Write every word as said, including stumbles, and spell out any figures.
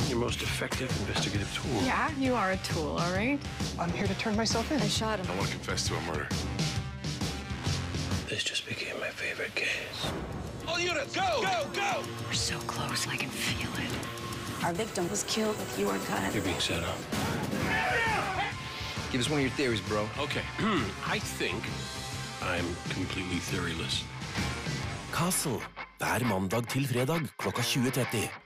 your most effective investigative tool. Yeah, you are a tool, all right? I'm here to turn myself in. I shot him. I want to confess to a murder. This just became my favorite case. All units, go, go, go! We're so close, I can feel it. Our victim was killed with your gun. You're being set up. Give us one of your theories, bro. Okay, I think I'm completely theoryless. Castle, hver mandag til fredag klokka tjue tretti.